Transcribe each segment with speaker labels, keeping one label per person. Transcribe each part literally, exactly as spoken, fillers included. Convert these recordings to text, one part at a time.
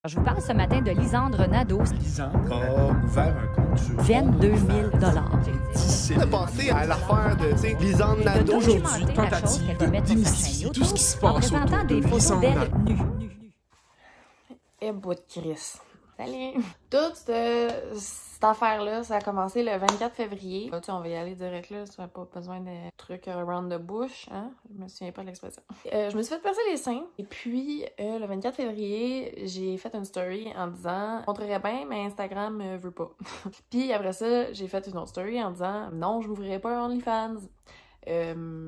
Speaker 1: Je vous parle ce matin de Lisandre Nadeau.
Speaker 2: Lisandre a ouvert un compte sur
Speaker 1: vingt-deux mille dollars.
Speaker 3: Difficile de penser à l'affaire de, tu sais, Lisandre Nadeau.
Speaker 2: Aujourd'hui, tentative de démystifier tout ce qui se passe autour de Lisandre Nadeau.
Speaker 4: Eh, bout de Chris. Salut! Toute cette, cette affaire-là, ça a commencé le vingt-quatre février. Là, tu sais, on va y aller direct là, tu n'as pas besoin de trucs around the bush, hein? Je me souviens pas de l'expression. Euh, je me suis fait percer les seins. Et puis, euh, le vingt-quatre février, j'ai fait une story en disant « Je montrerais bien, mais Instagram euh, veut pas. » Puis après ça, j'ai fait une autre story en disant « Non, je m'ouvrirai pas un OnlyFans. Euh, »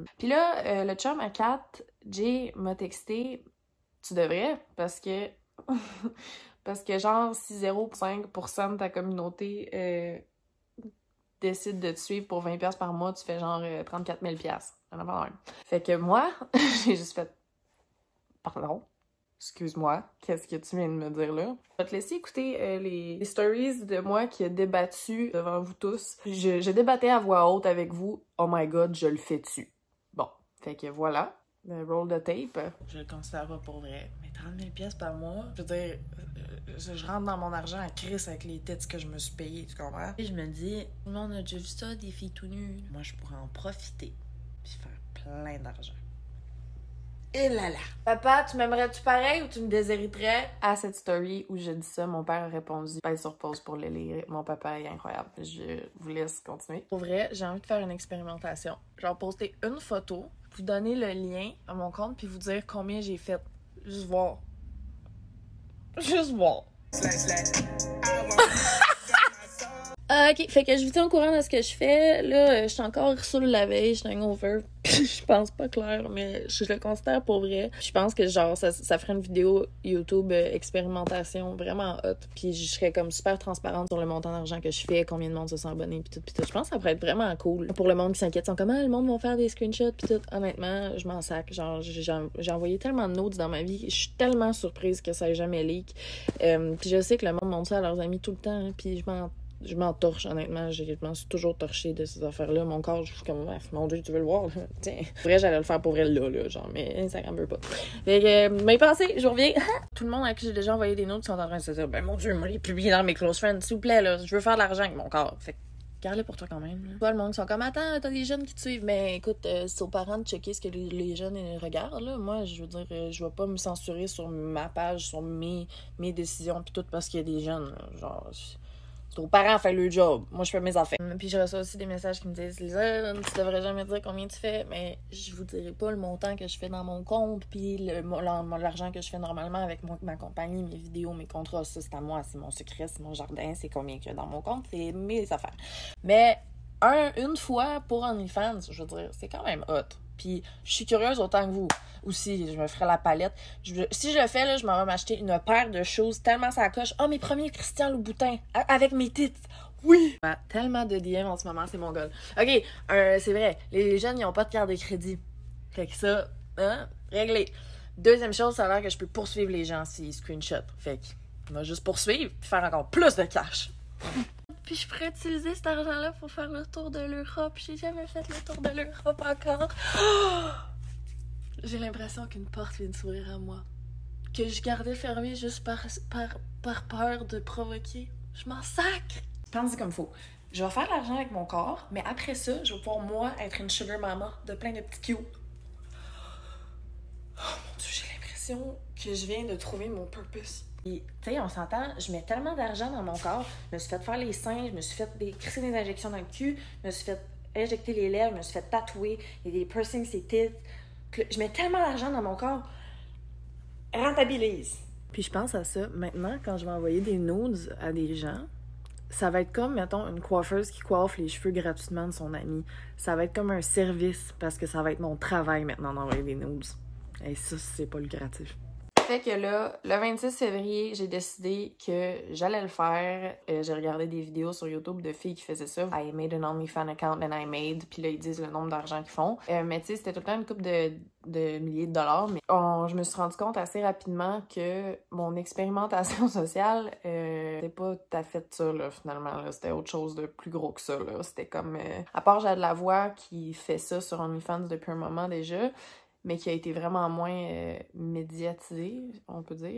Speaker 4: Puis là, euh, le chum à Kat, Jay, m'a texté « Tu devrais, parce que... » Parce que genre, si zéro virgule cinq pour cent de ta communauté euh, décide de te suivre pour vingt dollars par mois, tu fais genre euh, trente-quatre mille dollars. Fait que moi, j'ai juste fait « Pardon? Excuse-moi, qu'est-ce que tu viens de me dire là? » Je vais te laisser écouter euh, les, les stories de moi qui a débattu devant vous tous. Je, je débattais à voix haute avec vous. Oh my god, je le fais-tu. Bon, fait que voilà. Le roll de tape. Je le considère pas pour vrai. Mais trente mille dollars par mois, je veux dire, je, je rentre dans mon argent à crise avec les têtes que je me suis payé, tu comprends? Et je me dis, tout le monde a déjà vu ça, des filles tout nues. Moi, je pourrais en profiter puis faire plein d'argent. Et là là! Papa, tu m'aimerais-tu pareil ou tu me déshériterais? À cette story où je dis ça, mon père a répondu « Pèse sur pause pour le lire. Mon papa est incroyable. » Je vous laisse continuer. Pour vrai, j'ai envie de faire une expérimentation. Genre poster une photo, vous donner le lien à mon compte puis vous dire combien j'ai fait. Juste voir. Juste voir. Ah, ok, fait que je vous tiens au courant de ce que je fais. Là, je suis encore sur la veille, je suis hangover. Je pense pas clair, mais je le considère pour vrai. Je pense que genre, ça, ça ferait une vidéo YouTube euh, expérimentation vraiment hot. Puis je serais comme super transparente sur le montant d'argent que je fais, combien de monde se sent abonné, puis tout, puis tout. Je pense que ça pourrait être vraiment cool. Pour le monde qui s'inquiète, sont comment le monde va faire des screenshots, puis tout. Honnêtement, je m'en sac. Genre, j'ai, j'ai envoyé tellement de notes dans ma vie. Je suis tellement surprise que ça ait jamais leak. Euh, puis je sais que le monde montre ça à leurs amis tout le temps, hein, puis je m'en Je m'en torche, honnêtement. Je m'en suis toujours torchée de ces affaires-là. Mon corps, je suis comme, mon Dieu, tu veux le voir? Tiens. En vrai, j'allais le faire pour elle là, là, genre, mais Instagram veut pas. Fait que, euh, mes pensées, je reviens. Tout le monde à qui j'ai déjà envoyé des notes sont en train de se dire, ben mon Dieu, moi, les publier dans mes close friends, s'il vous plaît, là, je veux faire de l'argent avec mon corps. Fait que, garde-le pour toi quand même. Là. Toi, le monde qui sont comme, attends, t'as des jeunes qui te suivent. Mais écoute, euh, c'est aux parents de checker ce que les, les jeunes regardent, là. Moi, je veux dire, euh, je vais pas me censurer sur ma page, sur mes, mes décisions, pis tout parce qu'il y a des jeunes, là. Genre, c'est aux parents à faire le job. Moi, je fais mes affaires. Puis je reçois aussi des messages qui me disent « Lisa, tu devrais jamais dire combien tu fais. » Mais je vous dirai pas le montant que je fais dans mon compte, puis le, l'argent que je fais normalement avec mon, ma compagnie, mes vidéos, mes contrats. Ça, c'est à moi, c'est mon secret, c'est mon jardin, c'est combien qu'il y a dans mon compte, c'est mes affaires. Mais un, une fois pour OnlyFans, je veux dire, c'est quand même hot. Puis je suis curieuse autant que vous. Aussi, je me ferai la palette. Je, si je le fais, là, je m'en vais m'acheter une paire de choses tellement ça coche. Oh, mes premiers Christian Louboutin avec mes titres. Oui! Ah, tellement de D M en ce moment, c'est mon goal. OK, euh, c'est vrai, les jeunes, ils n'ont pas de carte de crédit. Fait que ça, hein, réglé. Deuxième chose, ça a l'air que je peux poursuivre les gens s'ils screenshot. Fait que, on va juste poursuivre et faire encore plus de cash. Puis je pourrais utiliser cet argent-là pour faire le tour de l'Europe. J'ai jamais fait le tour de l'Europe encore. Oh! J'ai l'impression qu'une porte vient de s'ouvrir à moi. Que je gardais fermée juste par, par, par peur de provoquer. Je m'en sacre! Pense-y comme faut. Je vais faire de l'argent avec mon corps, mais après ça, je vais pouvoir, moi, être une sugar mama de plein de petits cute. Oh mon Dieu, j'ai l'impression que je viens de trouver mon purpose. Et, tu sais, on s'entend, je mets tellement d'argent dans mon corps. Je me suis fait faire les seins, je me suis fait des, crisser des injections dans le cul, je me suis fait injecter les lèvres, je me suis fait tatouer, il y a des piercings, c'est titres. Je mets tellement d'argent dans mon corps. Rentabilise. Puis je pense à ça. Maintenant, quand je vais envoyer des nudes à des gens, ça va être comme, mettons, une coiffeuse qui coiffe les cheveux gratuitement de son ami. Ça va être comme un service parce que ça va être mon travail maintenant d'envoyer des nudes. Et ça, c'est pas lucratif. Fait que là, le vingt-six février, j'ai décidé que j'allais le faire. Euh, j'ai regardé des vidéos sur YouTube de filles qui faisaient ça. I made an OnlyFans account and I made. Puis là, ils disent le nombre d'argent qu'ils font. Euh, mais tu sais, c'était tout le temps une couple de, de milliers de dollars. Mais on, je me suis rendu compte assez rapidement que mon expérimentation sociale, euh, c'était pas tout à fait ça, là, finalement. Là. C'était autre chose de plus gros que ça, là. C'était comme... Euh, à part J'ai de la voix qui fait ça sur OnlyFans depuis un moment déjà, mais qui a été vraiment moins euh, médiatisé, on peut dire.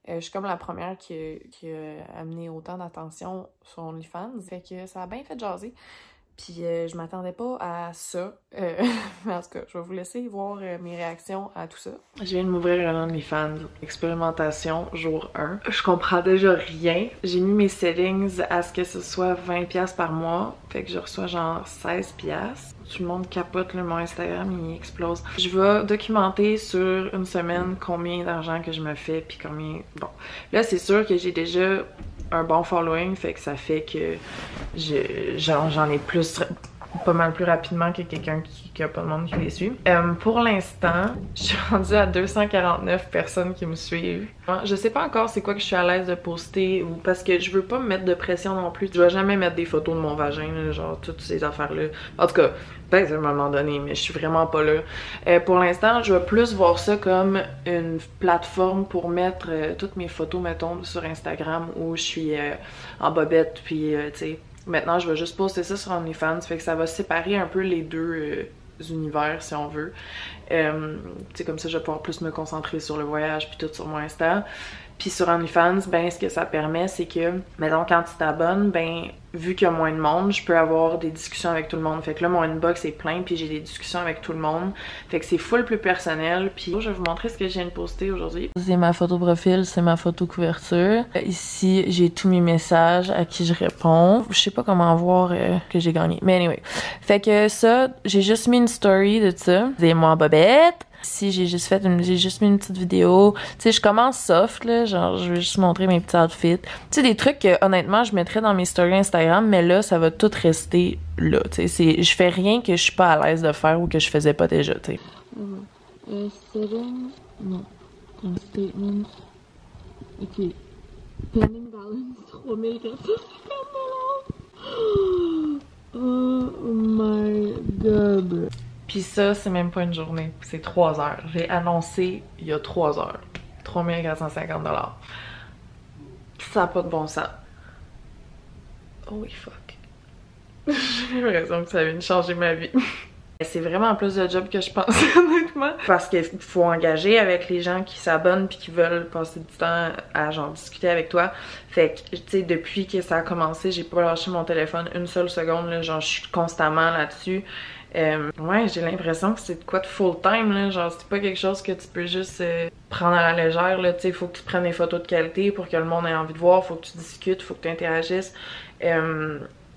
Speaker 4: Euh, je suis comme la première qui, qui a amené autant d'attention sur OnlyFans. Fait que ça a bien fait jaser. Puis euh, je m'attendais pas à ça. Euh, mais en tout cas, je vais vous laisser voir euh, mes réactions à tout ça. Je viens de m'ouvrir un OnlyFans. Expérimentation, jour un. Je comprends déjà rien. J'ai mis mes settings à ce que ce soit vingt dollars par mois. Fait que je reçois genre seize dollars. Tout le monde capote, là, mon Instagram, il explose. Je vais documenter sur une semaine combien d'argent que je me fais, puis combien... Bon, là, c'est sûr que j'ai déjà un bon following, fait que ça fait que je, genre, j'en ai plus, pas mal plus rapidement que quelqu'un qui, qui a pas de monde qui les suit. Euh, pour l'instant, je suis rendue à deux cent quarante-neuf personnes qui me suivent. Je sais pas encore c'est quoi que je suis à l'aise de poster, ou parce que je veux pas me mettre de pression non plus. Je vais jamais mettre des photos de mon vagin, là, genre toutes ces affaires-là. En tout cas, peut-être à un moment donné, mais je suis vraiment pas là. Euh, pour l'instant, je vais plus voir ça comme une plateforme pour mettre euh, toutes mes photos, mettons, sur Instagram où je suis euh, en bobette, puis euh, tu sais. Maintenant, je vais juste poster ça sur OnlyFans, fait que ça va séparer un peu les deux euh, univers, si on veut. Euh, tu sais, comme ça, je vais pouvoir plus me concentrer sur le voyage puis tout sur mon Insta. Puis sur OnlyFans, ben, ce que ça permet, c'est que, mettons, quand tu t'abonnes, ben, vu qu'il y a moins de monde, je peux avoir des discussions avec tout le monde. Fait que là, mon inbox est plein, puis j'ai des discussions avec tout le monde. Fait que c'est full plus personnel. Puis je vais vous montrer ce que je viens de poster aujourd'hui. C'est ma photo profil, c'est ma photo couverture. Ici, j'ai tous mes messages à qui je réponds. Je sais pas comment voir euh, que j'ai gagné. Mais anyway. Fait que ça, j'ai juste mis une story de ça. C'est moi en bobette. Si j'ai juste fait une, j'ai juste mis une petite vidéo. Tu sais, je commence soft, là, genre, je vais juste montrer mes petits outfits. Tu sais, des trucs que, honnêtement, je mettrais dans mes stories Instagram, mais là, ça va tout rester là, tu sais. Je fais rien que je suis pas à l'aise de faire ou que je faisais pas déjà, tu sais. Euh, serum, non. Un statement. Ok. Planning balance, trois mille quatre cent cinquante dollars. Oh my god. Puis ça, c'est même pas une journée, c'est trois heures. J'ai annoncé il y a trois heures. trois mille quatre cent cinquante dollars. Ça n'a pas de bon sens. Oh oui, fuck. J'ai l'impression que ça vient de changer ma vie. C'est vraiment plus de job que je pensais, honnêtement. Parce qu'il faut engager avec les gens qui s'abonnent puis qui veulent passer du temps à genre discuter avec toi. Fait que, tu sais, depuis que ça a commencé, j'ai pas lâché mon téléphone une seule seconde, là. Genre, je suis constamment là-dessus. Euh, ouais, j'ai l'impression que c'est de quoi de full time, là. Genre, c'est pas quelque chose que tu peux juste euh, prendre à la légère, là. Tu sais, il faut que tu prennes des photos de qualité pour que le monde ait envie de voir. Faut que tu discutes, faut que tu interagisses. Euh...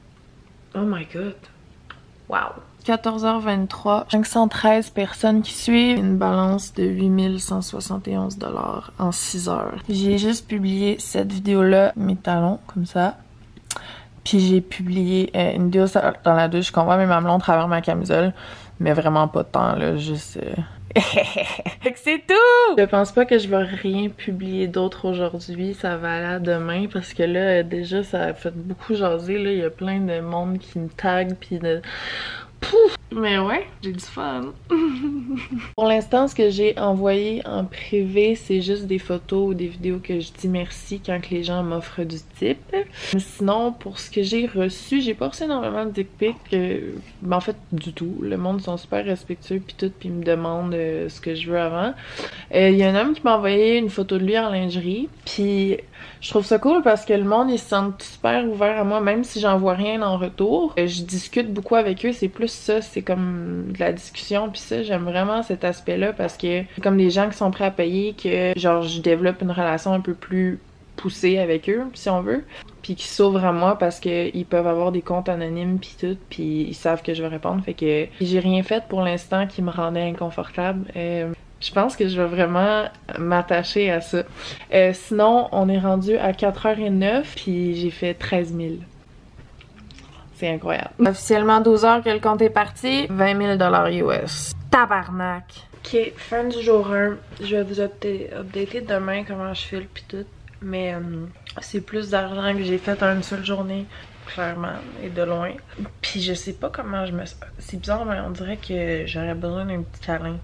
Speaker 4: Oh my god. Wow. quatorze heures vingt-trois, cinq cent treize personnes qui suivent, une balance de huit mille cent soixante et onze dollars en six heures. J'ai juste publié cette vidéo-là, mes talons, comme ça. Puis j'ai publié euh, une vidéo dans la douche qu'on voit mes mamelons à travers ma camisole, mais vraiment pas de temps, là, juste... Euh... Fait que c'est tout! Je pense pas que je vais rien publier d'autre aujourd'hui, ça va aller à demain, parce que là, déjà, ça a fait beaucoup jaser, là, il y a plein de monde qui me tag, pis de... Pouf! Mais ouais, j'ai du fun. Pour l'instant, ce que j'ai envoyé en privé, c'est juste des photos ou des vidéos que je dis merci quand que les gens m'offrent du type. Sinon, pour ce que j'ai reçu, j'ai pas reçu énormément de dick pics. Euh, ben en fait, du tout. Le monde sont super respectueux pis tout, pis me demandent euh, ce que je veux avant. Il euh, y a un homme qui m'a envoyé une photo de lui en lingerie, puis je trouve ça cool parce que le monde, ils se sentent super ouverts à moi, même si j'envoie rien en retour. Euh, je discute beaucoup avec eux, c'est plus ça, c'est comme de la discussion, puis ça, j'aime vraiment cet aspect-là parce que c'est comme des gens qui sont prêts à payer, que genre je développe une relation un peu plus poussée avec eux, si on veut, puis qui s'ouvrent à moi parce que ils peuvent avoir des comptes anonymes puis tout, puis ils savent que je vais répondre, fait que j'ai rien fait pour l'instant qui me rendait inconfortable. Euh, Je pense que je vais vraiment m'attacher à ça. Euh, sinon, on est rendu à quatre heures neuf, puis j'ai fait treize mille. C'est incroyable. Officiellement douze heures que le compte est parti, vingt mille dollars U S. Tabarnak! Ok, fin du jour un. Je vais vous updater, updater demain comment je file pis tout. Mais euh, c'est plus d'argent que j'ai fait en une seule journée, clairement, et de loin. Puis je sais pas comment je me... C'est bizarre, mais on dirait que j'aurais besoin d'un petit câlin.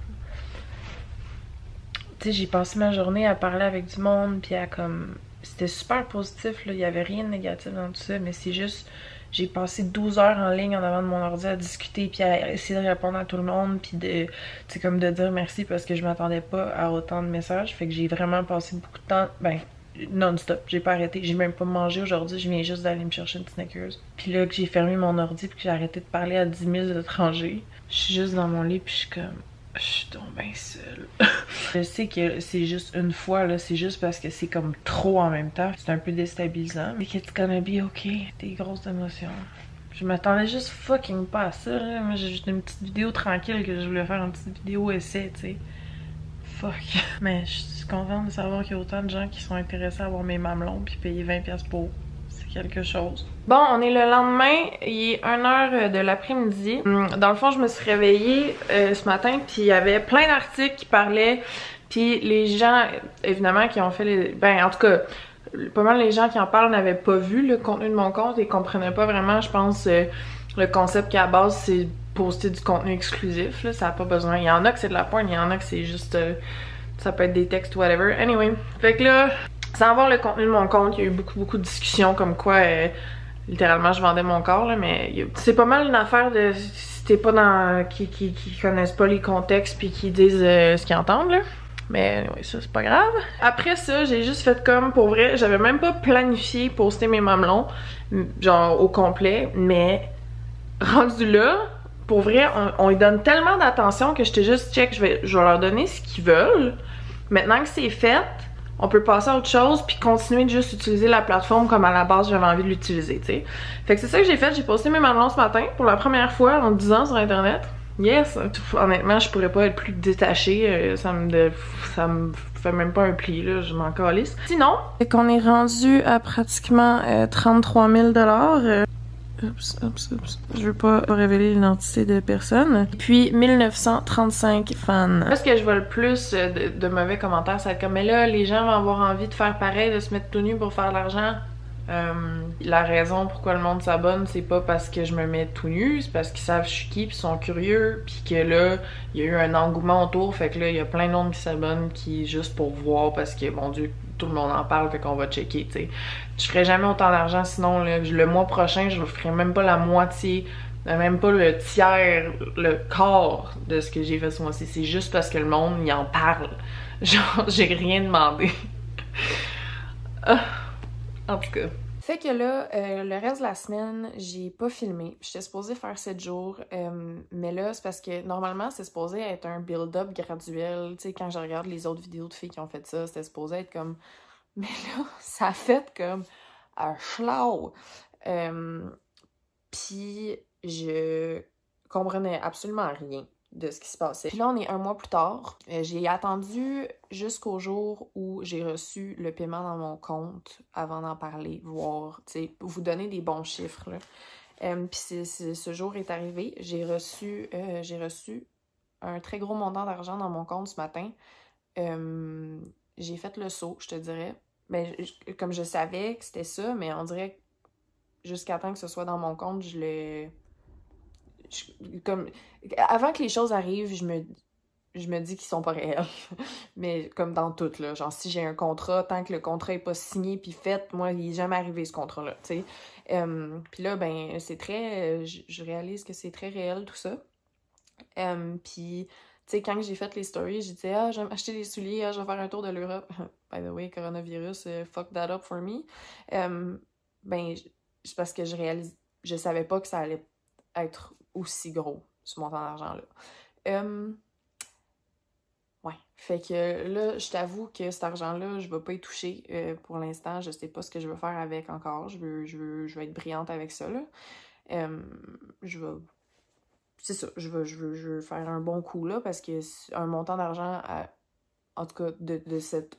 Speaker 4: Tu sais, j'ai passé ma journée à parler avec du monde, puis à comme... C'était super positif, là, il y avait rien de négatif dans tout ça, mais c'est juste...
Speaker 5: J'ai passé douze heures en ligne en avant de mon ordi à discuter puis à essayer de répondre à tout le monde puis de, tu sais, comme de dire merci parce que je m'attendais pas à autant de messages. Fait que j'ai vraiment passé beaucoup de temps, ben, non-stop. J'ai pas arrêté. J'ai même pas mangé aujourd'hui. Je viens juste d'aller me chercher une Snickers. Puis là, que j'ai fermé mon ordi puis que j'ai arrêté de parler à dix mille étrangers, je suis juste dans mon lit puis je suis comme... Je suis donc bien seule. Je sais que c'est juste une fois, là, c'est juste parce que c'est comme trop en même temps. C'est un peu déstabilisant. Mais it's gonna be okay. Des grosses émotions. Je m'attendais juste fucking pas à ça, là. Moi, j'ai juste une petite vidéo tranquille que je voulais faire, une petite vidéo essai, tu sais. Fuck. Mais je suis contente de savoir qu'il y a autant de gens qui sont intéressés à voir mes mamelons puis payer vingt piastres pour. C'est quelque chose. Bon, on est le lendemain, il est une heure de l'après-midi. Dans le fond, je me suis réveillée euh, ce matin, puis il y avait plein d'articles qui parlaient, puis les gens, évidemment, qui ont fait les... Ben, en tout cas, pas mal les gens qui en parlent n'avaient pas vu le contenu de mon compte et comprenaient pas vraiment, je pense, euh, le concept qu'à la base, c'est poster du contenu exclusif, là, ça n'a pas besoin. Il y en a que c'est de la porn, il y en a que c'est juste... Euh, ça peut être des textes, whatever. Anyway, fait que là... Sans voir le contenu de mon compte, il y a eu beaucoup beaucoup de discussions comme quoi euh, littéralement je vendais mon corps là, mais a... c'est pas mal une affaire de si t'es pas dans qui, qui, qui connaissent pas les contextes puis qui disent euh, ce qu'ils entendent là. Mais oui, ça c'est pas grave. Après ça, j'ai juste fait comme pour vrai, j'avais même pas planifié poster mes mamelons genre au complet, mais rendu là, pour vrai, on, on y donne tellement d'attention que j'étais juste check, je vais, je vais leur donner ce qu'ils veulent. Maintenant que c'est fait, on peut passer à autre chose puis continuer de juste utiliser la plateforme comme à la base j'avais envie de l'utiliser, tu sais. Fait que c'est ça que j'ai fait, j'ai posté mes mamelons ce matin pour la première fois en dix ans sur internet. Yes! Honnêtement, je pourrais pas être plus détachée, euh, ça me de, ça me fait même pas un pli, là, je m'en calisse. Sinon, c'est qu'on est rendu à pratiquement euh, trente-trois mille dollars. Euh, Oups, oups, oups. Je veux pas révéler l'identité de personne. Puis mille neuf cent trente-cinq fans. Là, ce que je vois le plus de, de mauvais commentaires, ça va être comme, mais là, les gens vont avoir envie de faire pareil, de se mettre tout nu pour faire de l'argent. Euh, la raison pourquoi le monde s'abonne, c'est pas parce que je me mets tout nu, c'est parce qu'ils savent je suis qui, puis sont curieux, puis que là, il y a eu un engouement autour, fait que là, il y a plein de monde qui s'abonnent qui juste pour voir, parce que, mon Dieu, tout le monde en parle, fait qu'on va checker, tu sais. Je ferais jamais autant d'argent sinon, là, le mois prochain, je ne ferais même pas la moitié, même pas le tiers, le quart de ce que j'ai fait ce mois-ci. C'est juste parce que le monde, il en parle. Genre, j'ai rien demandé. En tout cas. Fait que là, euh, le reste de la semaine, j'ai pas filmé. J'étais supposée faire sept jours, euh, mais là, c'est parce que normalement, c'est supposé être un build-up graduel. Tu sais, quand je regarde les autres vidéos de filles qui ont fait ça, c'était supposé être comme... Mais là, ça a fait comme un schlau. Euh, Puis, je comprenais absolument rien de ce qui se passait. Puis là, on est un mois plus tard. Euh, j'ai attendu jusqu'au jour où j'ai reçu le paiement dans mon compte avant d'en parler, voir, tu sais, vous donner des bons chiffres, là. Euh, Puis c'est, c'est, ce jour est arrivé. J'ai reçu, euh, j'ai reçu un très gros montant d'argent dans mon compte ce matin. Euh, j'ai fait le saut, je te dirais. Ben, je, comme je savais que c'était ça, mais on dirait que jusqu'à temps que ce soit dans mon compte, je le... Je, comme, avant que les choses arrivent, je me, je me dis qu'ils sont pas réels. Mais comme dans tout, là. Genre, si j'ai un contrat, tant que le contrat est pas signé puis fait, moi, il est jamais arrivé ce contrat-là, tu sais. Euh, puis là, ben, c'est très... Je, je réalise que c'est très réel, tout ça. Euh, puis... Tu sais, quand j'ai fait les stories, j'ai dit « Ah, je vais m'acheter des souliers, ah, je vais faire un tour de l'Europe. » By the way, coronavirus, uh, fuck that up for me. Um, ben, c'est parce que je réalise... Je savais pas que ça allait être aussi gros, ce montant d'argent-là. Um, ouais. Fait que là, je t'avoue que cet argent-là, je vais pas y toucher euh, pour l'instant. Je sais pas ce que je veux faire avec encore. Je veux, je veux, je veux être brillante avec ça, là. Um, je vais... C'est ça, je veux, je, veux, je veux faire un bon coup là parce que un montant d'argent, en tout cas de, de cette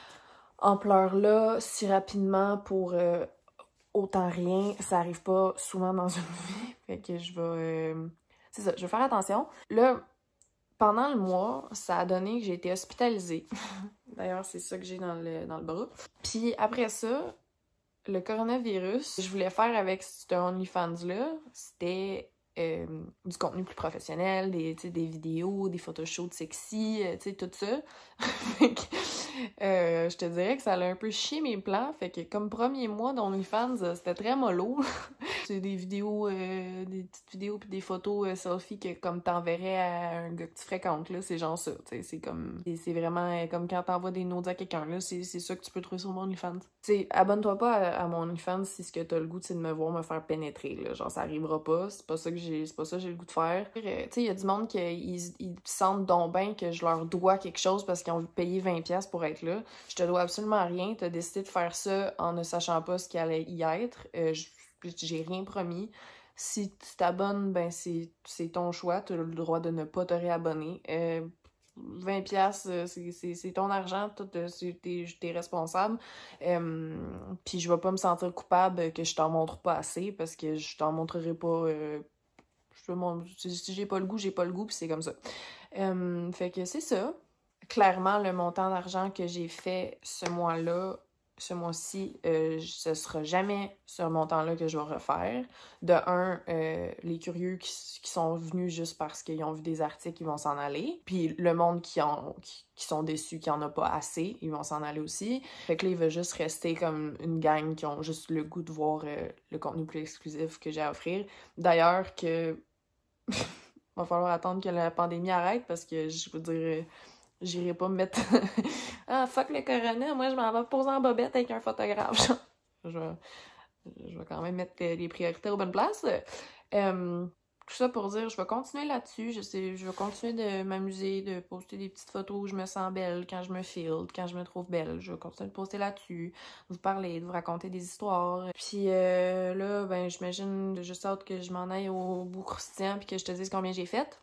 Speaker 5: ampleur-là, si rapidement pour euh, autant rien, ça arrive pas souvent dans une vie. Fait que je vais... Euh, c'est ça, je vais faire attention. Là, pendant le mois, ça a donné que j'ai été hospitalisée. D'ailleurs, c'est ça que j'ai dans le, dans le bras. Puis après ça, le coronavirus, je voulais faire avec ce OnlyFans-là, c'était... euh, du contenu plus professionnel, des, des vidéos, des photoshoots sexy, euh, tu sais, tout ça. Fait que, euh, je te dirais que ça a un peu chié mes plans. Fait que comme premier mois d'OnlyFans, euh, c'était très mollo. C'est des vidéos, euh, des petites vidéos puis des photos euh, selfies que comme t'enverrais à un gars que tu fréquentes, là, c'est genre ça, tu sais, c'est comme, c'est vraiment euh, comme quand t'envoies des notes à quelqu'un, là, c'est ça que tu peux trouver sur mon OnlyFans. Tu sais, abonne-toi pas à, à mon OnlyFans si ce que t'as le goût, c'est de me voir me faire pénétrer, là, genre ça arrivera pas, c'est pas ça que j'ai, c'est pas ça que j'ai le goût de faire. Euh, tu sais, il y a du monde qui ils, ils sentent donc bien que je leur dois quelque chose parce qu'ils ont payé vingt piastres pour être là. Je te dois absolument rien, t'as décidé de faire ça en ne sachant pas ce qu'il allait y être. Euh, j'ai rien promis. Si tu t'abonnes, ben c'est ton choix, tu as le droit de ne pas te réabonner. Euh, vingt piastres, c'est ton argent, t'es es responsable. Euh, Puis je vais pas me sentir coupable que je t'en montre pas assez parce que je t'en montrerai pas. Euh, je mon, si j'ai pas le goût, j'ai pas le goût, puis c'est comme ça. Euh, fait que c'est ça. Clairement, le montant d'argent que j'ai fait ce mois-là, ce mois-ci, euh, ce sera jamais ce montant-là que je vais refaire. De un, euh, les curieux qui, qui sont venus juste parce qu'ils ont vu des articles, ils vont s'en aller. Puis le monde qui, en, qui, qui sont déçus qu'il n'y en a pas assez, ils vont s'en aller aussi. Fait que là, il va juste rester comme une gang qui ont juste le goût de voir euh, le contenu plus exclusif que j'ai à offrir. D'ailleurs, que va falloir attendre que la pandémie arrête parce que, je veux dire... J'irai pas me mettre... ah, fuck le corona, moi je m'en vais poser en bobette avec un photographe. je, vais, je vais quand même mettre les priorités aux bonnes places. Euh, tout ça pour dire, je vais continuer là-dessus. Je sais, je vais continuer de m'amuser, de poster des petites photos où je me sens belle, quand je me filtre, quand je me trouve belle. Je vais continuer de poster là-dessus, de vous parler, de vous raconter des histoires. Puis euh, là, ben j'imagine juste hâte que je m'en aille au bout croustillant puis que je te dise combien j'ai fait.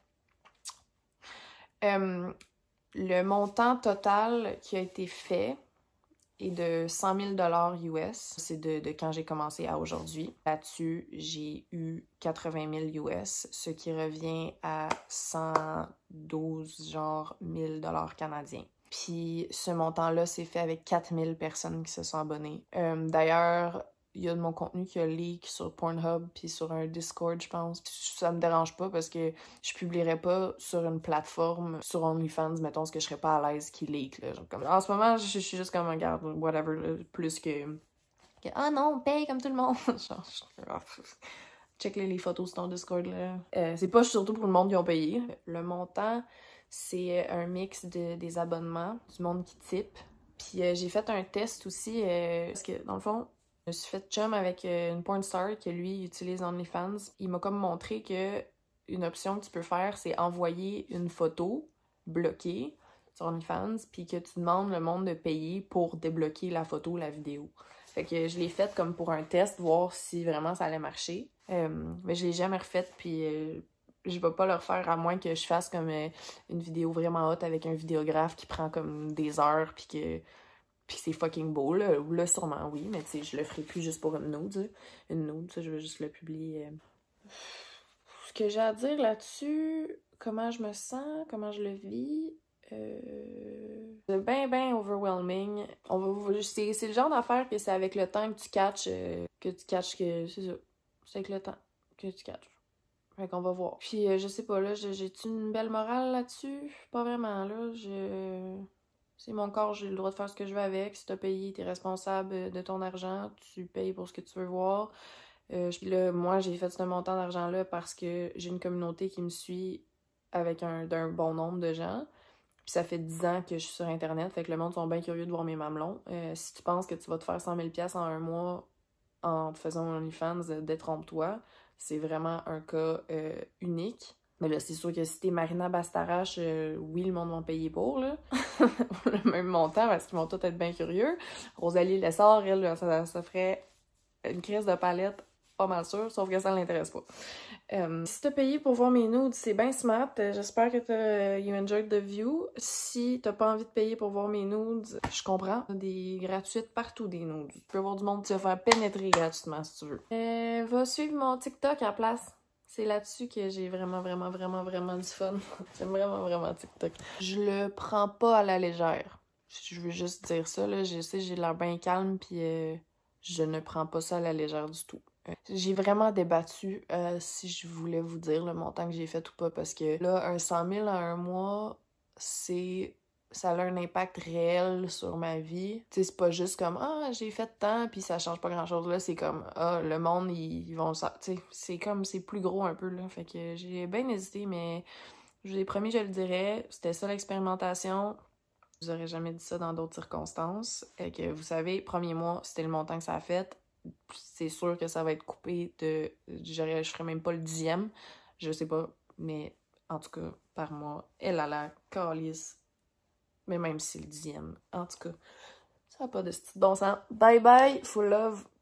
Speaker 5: Euh... Le montant total qui a été fait est de cent mille dollars U S. C'est de, de quand j'ai commencé à aujourd'hui. Là-dessus, j'ai eu quatre-vingt mille U S, ce qui revient à cent douze genre mille dollars canadiens. Puis ce montant-là, c'est fait avec quatre mille personnes qui se sont abonnées. Euh, D'ailleurs, il y a de mon contenu qui a leak sur Pornhub puis sur un Discord, je pense. Ça me dérange pas parce que je publierais pas sur une plateforme, sur OnlyFans, mettons, ce que je serais pas à l'aise qui leak, là. Genre, comme... En ce moment, je, je suis juste comme, regarde, whatever, là, plus que... que ah non, paye comme tout le monde! Genre, je... check les, les photos sur ton Discord, là. Euh, c'est pas surtout pour le monde qui ont payé. Le montant, c'est un mix de, des abonnements, du monde qui type. Puis euh, j'ai fait un test aussi, euh, parce que, dans le fond, je me suis fait chum avec une porn star que lui utilise OnlyFans. Il m'a comme montré que une option que tu peux faire, c'est envoyer une photo bloquée sur OnlyFans, puis que tu demandes le monde de payer pour débloquer la photo ou la vidéo. Fait que je l'ai faite comme pour un test, voir si vraiment ça allait marcher. Euh, mais je l'ai jamais refaite, puis euh, je vais pas le refaire à moins que je fasse comme euh, une vidéo vraiment haute avec un vidéographe qui prend comme des heures, puis que Puis c'est fucking beau, là. Là, sûrement, oui, mais tu sais, je le ferai plus juste pour une nude. Une nude, ça, je vais juste le publier. Ce que j'ai à dire là-dessus, comment je me sens, comment je le vis, euh... c'est ben, ben overwhelming. On va... C'est le genre d'affaire que c'est avec le temps que tu catches, euh, que tu catches que... C'est ça. C'est avec le temps que tu catches. Fait qu'on va voir. Puis, euh, je sais pas, là, j'ai-tu une belle morale là-dessus? Pas vraiment, là. Je... C'est mon corps, j'ai le droit de faire ce que je veux avec. Si t'as payé, t'es responsable de ton argent. Tu payes pour ce que tu veux voir. Euh, puis là, moi, j'ai fait ce montant d'argent-là parce que j'ai une communauté qui me suit avec un, d'un bon nombre de gens. Puis ça fait dix ans que je suis sur Internet. Fait que le monde sont bien curieux de voir mes mamelons. Euh, si tu penses que tu vas te faire cent mille dollars en un mois en te faisant un OnlyFans, euh, détrompe-toi. C'est vraiment un cas euh, unique. Mais là, c'est sûr que si t'es Marina Bastarache, euh, oui, le monde va payer pour, là. Le même montant, parce qu'ils vont tous être bien curieux. Rosalie Lessard, elle, ça, ça ferait une crise de palette, pas mal sûre, sauf que ça l'intéresse pas. Euh, si t'as payé pour voir mes nudes, c'est bien smart. J'espère que t'as you enjoyed the view. Si t'as pas envie de payer pour voir mes nudes, je comprends. Des gratuites partout, des nudes. Tu peux voir du monde qui va faire pénétrer gratuitement, si tu veux. Euh, va suivre mon TikTok à la place. C'est là-dessus que j'ai vraiment, vraiment, vraiment, vraiment du fun. J'aime vraiment, vraiment TikTok. Je le prends pas à la légère. Je veux juste dire ça, là. Je sais, j'ai l'air bien calme, puis euh, je ne prends pas ça à la légère du tout.
Speaker 4: J'ai vraiment débattu euh, si je voulais vous dire le montant que j'ai fait ou pas, parce que là, un cent mille en un mois, c'est... ça a un impact réel sur ma vie. Tu sais, c'est pas juste comme « Ah, j'ai fait tant, puis ça change pas grand-chose. » Là, c'est comme « Ah, le monde, ils, ils vont... » Tu sais, c'est comme, c'est plus gros un peu, là. Fait que j'ai bien hésité, mais je vous ai promis, je le dirais. C'était ça l'expérimentation. Je vous aurais jamais dit ça dans d'autres circonstances. Et que vous savez, premier mois, c'était le montant que ça a fait. C'est sûr que ça va être coupé de... Je ferais même pas le dixième. Je sais pas, mais en tout cas, par mois, elle a la calice. Mais même si le dixième. En tout cas, ça n'a pas de style bon sens. Bye bye, full love.